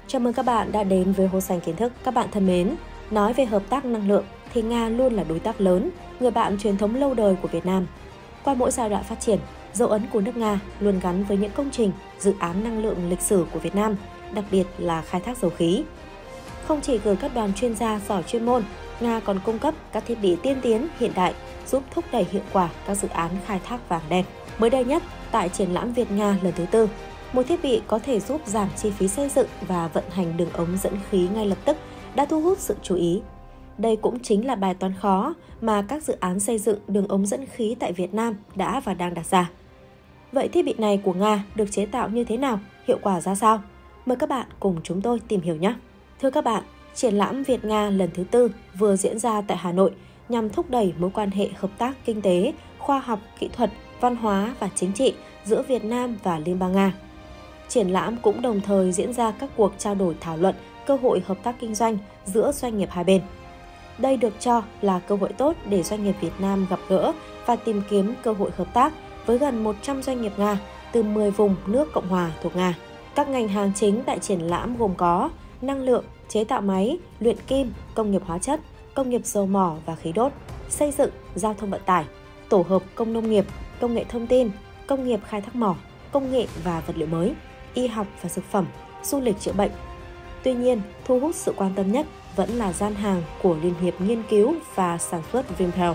Chào mừng các bạn đã đến với Hố Xanh Kiến Thức. Các bạn thân mến, nói về hợp tác năng lượng thì Nga luôn là đối tác lớn, người bạn truyền thống lâu đời của Việt Nam. Qua mỗi giai đoạn phát triển, dấu ấn của nước Nga luôn gắn với những công trình, dự án năng lượng lịch sử của Việt Nam, đặc biệt là khai thác dầu khí. Không chỉ gửi các đoàn chuyên gia giỏi chuyên môn, Nga còn cung cấp các thiết bị tiên tiến hiện đại giúp thúc đẩy hiệu quả các dự án khai thác vàng đen. Mới đây nhất, tại triển lãm Việt Nga lần thứ 4, một thiết bị có thể giúp giảm chi phí xây dựng và vận hành đường ống dẫn khí ngay lập tức đã thu hút sự chú ý. Đây cũng chính là bài toán khó mà các dự án xây dựng đường ống dẫn khí tại Việt Nam đã và đang đặt ra. Vậy thiết bị này của Nga được chế tạo như thế nào, hiệu quả ra sao? Mời các bạn cùng chúng tôi tìm hiểu nhé! Thưa các bạn, triển lãm Việt Nga lần thứ 4 vừa diễn ra tại Hà Nội nhằm thúc đẩy mối quan hệ hợp tác kinh tế, khoa học, kỹ thuật, văn hóa và chính trị giữa Việt Nam và Liên bang Nga. Triển lãm cũng đồng thời diễn ra các cuộc trao đổi thảo luận cơ hội hợp tác kinh doanh giữa doanh nghiệp hai bên. Đây được cho là cơ hội tốt để doanh nghiệp Việt Nam gặp gỡ và tìm kiếm cơ hội hợp tác với gần 100 doanh nghiệp Nga từ 10 vùng nước Cộng hòa thuộc Nga. Các ngành hàng chính tại triển lãm gồm có năng lượng, chế tạo máy, luyện kim, công nghiệp hóa chất, công nghiệp dầu mỏ và khí đốt, xây dựng, giao thông vận tải, tổ hợp công nông nghiệp, công nghệ thông tin, công nghiệp khai thác mỏ, công nghệ và vật liệu mới, y học và dược phẩm, du lịch chữa bệnh. Tuy nhiên, thu hút sự quan tâm nhất vẫn là gian hàng của Liên hiệp Nghiên cứu và Sản xuất Vinpearl.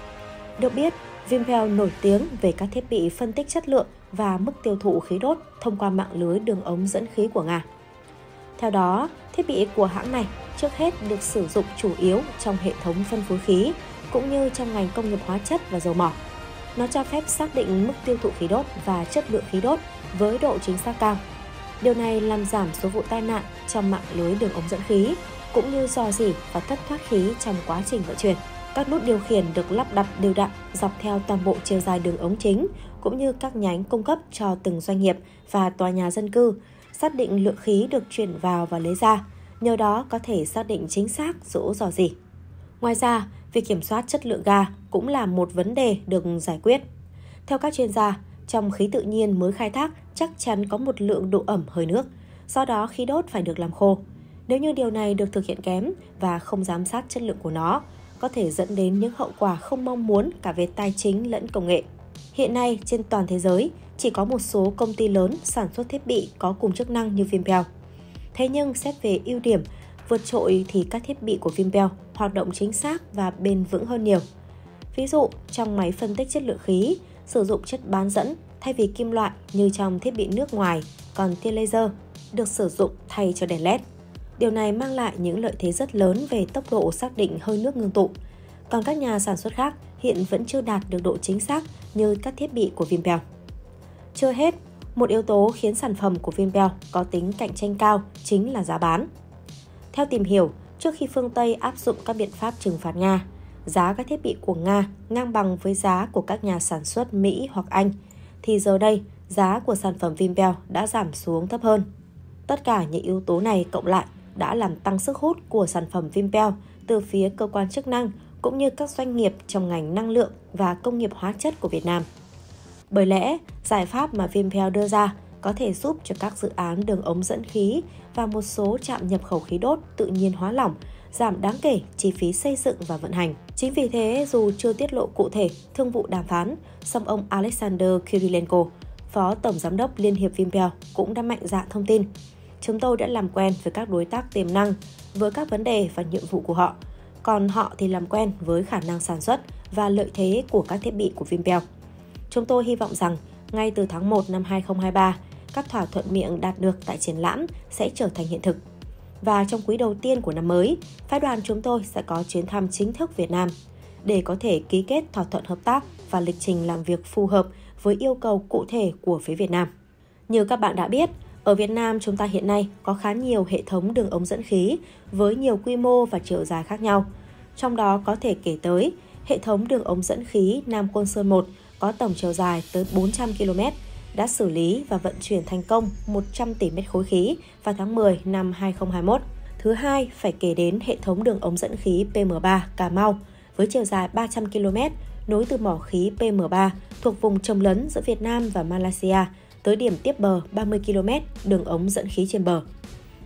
Được biết, Vinpearl nổi tiếng về các thiết bị phân tích chất lượng và mức tiêu thụ khí đốt thông qua mạng lưới đường ống dẫn khí của Nga. Theo đó, thiết bị của hãng này trước hết được sử dụng chủ yếu trong hệ thống phân phối khí, cũng như trong ngành công nghiệp hóa chất và dầu mỏ. Nó cho phép xác định mức tiêu thụ khí đốt và chất lượng khí đốt với độ chính xác cao. Điều này làm giảm số vụ tai nạn trong mạng lưới đường ống dẫn khí, cũng như rò rỉ và thất thoát khí trong quá trình vận chuyển. Các nút điều khiển được lắp đặt đều đặn dọc theo toàn bộ chiều dài đường ống chính, cũng như các nhánh cung cấp cho từng doanh nghiệp và tòa nhà dân cư, xác định lượng khí được chuyển vào và lấy ra, nhờ đó có thể xác định chính xác chỗ rò rỉ. Ngoài ra, việc kiểm soát chất lượng ga cũng là một vấn đề được giải quyết. Theo các chuyên gia, trong khí tự nhiên mới khai thác chắc chắn có một lượng độ ẩm hơi nước, do đó khí đốt phải được làm khô. Nếu như điều này được thực hiện kém và không giám sát chất lượng của nó, có thể dẫn đến những hậu quả không mong muốn cả về tài chính lẫn công nghệ. Hiện nay, trên toàn thế giới, chỉ có một số công ty lớn sản xuất thiết bị có cùng chức năng như Vinpearl. Thế nhưng xét về ưu điểm vượt trội thì các thiết bị của Vinpearl hoạt động chính xác và bền vững hơn nhiều. Ví dụ, trong máy phân tích chất lượng khí, sử dụng chất bán dẫn thay vì kim loại như trong thiết bị nước ngoài, còn tia laser được sử dụng thay cho đèn LED. Điều này mang lại những lợi thế rất lớn về tốc độ xác định hơi nước ngưng tụ. Còn các nhà sản xuất khác hiện vẫn chưa đạt được độ chính xác như các thiết bị của Vinpearl. Chưa hết, một yếu tố khiến sản phẩm của Vinpearl có tính cạnh tranh cao chính là giá bán. Theo tìm hiểu, trước khi phương Tây áp dụng các biện pháp trừng phạt Nga, giá các thiết bị của Nga ngang bằng với giá của các nhà sản xuất Mỹ hoặc Anh, thì giờ đây giá của sản phẩm Vinpearl đã giảm xuống thấp hơn. Tất cả những yếu tố này cộng lại đã làm tăng sức hút của sản phẩm Vinpearl từ phía cơ quan chức năng cũng như các doanh nghiệp trong ngành năng lượng và công nghiệp hóa chất của Việt Nam. Bởi lẽ, giải pháp mà Vinpearl đưa ra có thể giúp cho các dự án đường ống dẫn khí và một số trạm nhập khẩu khí đốt tự nhiên hóa lỏng giảm đáng kể chi phí xây dựng và vận hành. Chính vì thế, dù chưa tiết lộ cụ thể thương vụ đàm phán, song ông Alexander Kirilenko, Phó Tổng Giám đốc Liên hiệp Vinpearl cũng đã mạnh dạn thông tin: "Chúng tôi đã làm quen với các đối tác tiềm năng, với các vấn đề và nhiệm vụ của họ, còn họ thì làm quen với khả năng sản xuất và lợi thế của các thiết bị của Vinpearl. Chúng tôi hy vọng rằng ngay từ tháng 1 năm 2023, các thỏa thuận miệng đạt được tại triển lãm sẽ trở thành hiện thực. Và trong quý đầu tiên của năm mới, phái đoàn chúng tôi sẽ có chuyến thăm chính thức Việt Nam để có thể ký kết thỏa thuận hợp tác và lịch trình làm việc phù hợp với yêu cầu cụ thể của phía Việt Nam." Như các bạn đã biết, ở Việt Nam chúng ta hiện nay có khá nhiều hệ thống đường ống dẫn khí với nhiều quy mô và chiều dài khác nhau. Trong đó có thể kể tới hệ thống đường ống dẫn khí Nam Côn Sơn 1 có tổng chiều dài tới 400 km, đã xử lý và vận chuyển thành công 100 tỷ mét khối khí vào tháng 10 năm 2021. Thứ hai, phải kể đến hệ thống đường ống dẫn khí PM3 Cà Mau với chiều dài 300 km nối từ mỏ khí PM3 thuộc vùng chồng lấn giữa Việt Nam và Malaysia tới điểm tiếp bờ 30 km đường ống dẫn khí trên bờ.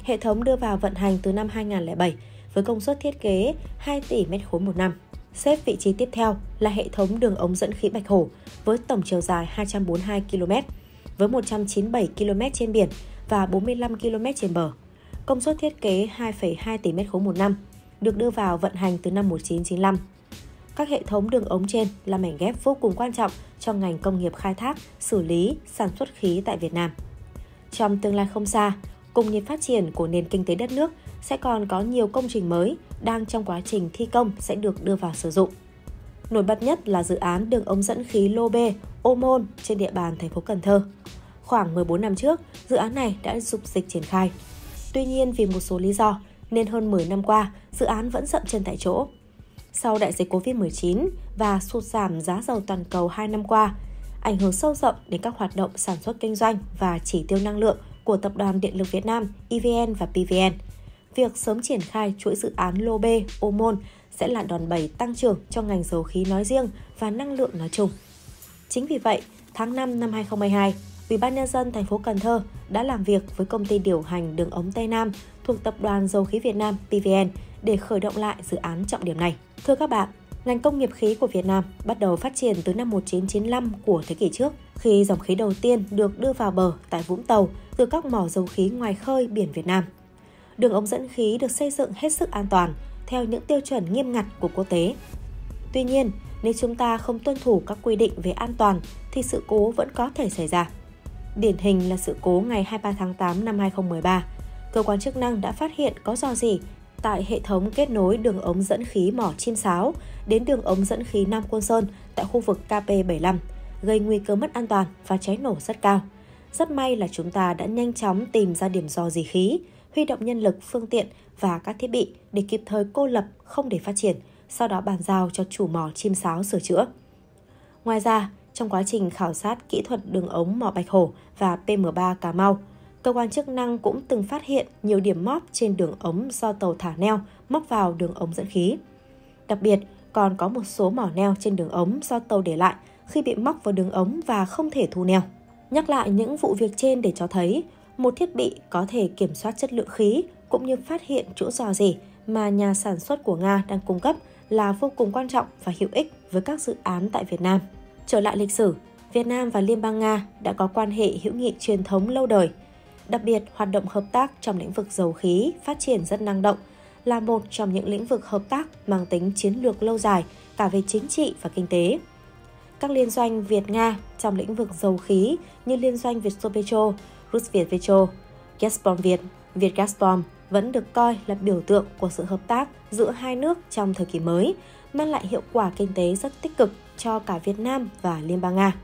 Hệ thống đưa vào vận hành từ năm 2007 với công suất thiết kế 2 tỷ m3 một năm. Xếp vị trí tiếp theo là hệ thống đường ống dẫn khí Bạch Hổ với tổng chiều dài 242 km, với 197 km trên biển và 45 km trên bờ. Công suất thiết kế 2,2 tỷ m3 một năm, được đưa vào vận hành từ năm 1995. Các hệ thống đường ống trên là mảnh ghép vô cùng quan trọng trong ngành công nghiệp khai thác, xử lý, sản xuất khí tại Việt Nam. Trong tương lai không xa, cùng nhịp phát triển của nền kinh tế đất nước sẽ còn có nhiều công trình mới đang trong quá trình thi công sẽ được đưa vào sử dụng. Nổi bật nhất là dự án đường ống dẫn khí Lô B, Ô Môn trên địa bàn thành phố Cần Thơ. Khoảng 14 năm trước, dự án này đã dục dịch triển khai. Tuy nhiên vì một số lý do nên hơn 10 năm qua, dự án vẫn dậm chân tại chỗ. Sau đại dịch Covid-19 và sụt giảm giá dầu toàn cầu 2 năm qua, ảnh hưởng sâu rộng đến các hoạt động sản xuất kinh doanh và chỉ tiêu năng lượng của Tập đoàn Điện lực Việt Nam, EVN và PVN. Việc sớm triển khai chuỗi dự án Lô B, Ô Môn sẽ là đòn bẩy tăng trưởng cho ngành dầu khí nói riêng và năng lượng nói chung. Chính vì vậy, tháng 5 năm 2022, Ủy ban nhân dân thành phố Cần Thơ đã làm việc với công ty điều hành đường ống Tây Nam thuộc Tập đoàn Dầu khí Việt Nam PVN để khởi động lại dự án trọng điểm này. Thưa các bạn, ngành công nghiệp khí của Việt Nam bắt đầu phát triển từ năm 1995 của thế kỷ trước, khi dòng khí đầu tiên được đưa vào bờ tại Vũng Tàu từ các mỏ dầu khí ngoài khơi biển Việt Nam. Đường ống dẫn khí được xây dựng hết sức an toàn theo những tiêu chuẩn nghiêm ngặt của quốc tế. Tuy nhiên, nếu chúng ta không tuân thủ các quy định về an toàn thì sự cố vẫn có thể xảy ra. Điển hình là sự cố ngày 23 tháng 8 năm 2013, cơ quan chức năng đã phát hiện có rò rỉ tại hệ thống kết nối đường ống dẫn khí mỏ Chim Sáo đến đường ống dẫn khí Nam Côn Sơn tại khu vực KP75, gây nguy cơ mất an toàn và cháy nổ rất cao. Rất may là chúng ta đã nhanh chóng tìm ra điểm rò rỉ khí, huy động nhân lực, phương tiện và các thiết bị để kịp thời cô lập không để phát triển, sau đó bàn giao cho chủ mỏ Chim Sáo sửa chữa. Ngoài ra, trong quá trình khảo sát kỹ thuật đường ống mỏ Bạch Hổ và PM3 Cà Mau, cơ quan chức năng cũng từng phát hiện nhiều điểm móp trên đường ống do tàu thả neo móc vào đường ống dẫn khí. Đặc biệt, còn có một số mỏ neo trên đường ống do tàu để lại khi bị móc vào đường ống và không thể thu neo. Nhắc lại những vụ việc trên để cho thấy, một thiết bị có thể kiểm soát chất lượng khí cũng như phát hiện chỗ rò rỉ mà nhà sản xuất của Nga đang cung cấp là vô cùng quan trọng và hữu ích với các dự án tại Việt Nam. Trở lại lịch sử, Việt Nam và Liên bang Nga đã có quan hệ hữu nghị truyền thống lâu đời. Đặc biệt, hoạt động hợp tác trong lĩnh vực dầu khí phát triển rất năng động, là một trong những lĩnh vực hợp tác mang tính chiến lược lâu dài cả về chính trị và kinh tế. Các liên doanh Việt-Nga trong lĩnh vực dầu khí như liên doanh Vietsopetrol, Rusvietpetro, Gazpromviet, Vietgazprom vẫn được coi là biểu tượng của sự hợp tác giữa hai nước trong thời kỳ mới, mang lại hiệu quả kinh tế rất tích cực cho cả Việt Nam và Liên bang Nga.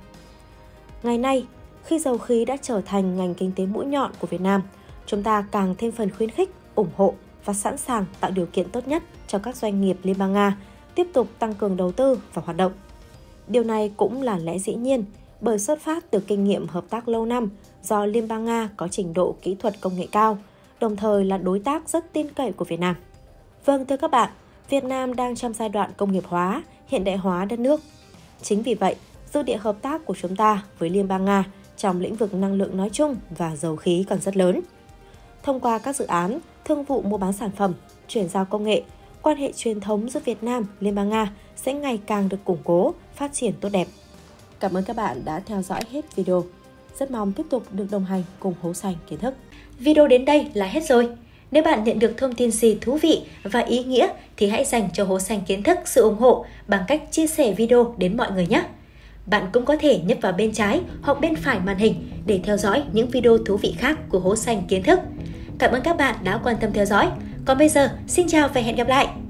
Ngày nay, khi dầu khí đã trở thành ngành kinh tế mũi nhọn của Việt Nam, chúng ta càng thêm phần khuyến khích, ủng hộ và sẵn sàng tạo điều kiện tốt nhất cho các doanh nghiệp Liên bang Nga tiếp tục tăng cường đầu tư và hoạt động. Điều này cũng là lẽ dĩ nhiên bởi xuất phát từ kinh nghiệm hợp tác lâu năm do Liên bang Nga có trình độ kỹ thuật công nghệ cao, đồng thời là đối tác rất tin cậy của Việt Nam. Vâng, thưa các bạn, Việt Nam đang trong giai đoạn công nghiệp hóa, hiện đại hóa đất nước. Chính vì vậy, dư địa hợp tác của chúng ta với Liên bang Nga trong lĩnh vực năng lượng nói chung và dầu khí còn rất lớn. Thông qua các dự án, thương vụ mua bán sản phẩm, chuyển giao công nghệ, quan hệ truyền thống giữa Việt Nam, Liên bang Nga sẽ ngày càng được củng cố, phát triển tốt đẹp. Cảm ơn các bạn đã theo dõi hết video. Rất mong tiếp tục được đồng hành cùng Hố Xanh Kiến Thức. Video đến đây là hết rồi. Nếu bạn nhận được thông tin gì thú vị và ý nghĩa thì hãy dành cho Hố Xanh Kiến Thức sự ủng hộ bằng cách chia sẻ video đến mọi người nhé. Bạn cũng có thể nhấp vào bên trái hoặc bên phải màn hình để theo dõi những video thú vị khác của Hố Xanh Kiến Thức. Cảm ơn các bạn đã quan tâm theo dõi. Còn bây giờ, xin chào và hẹn gặp lại!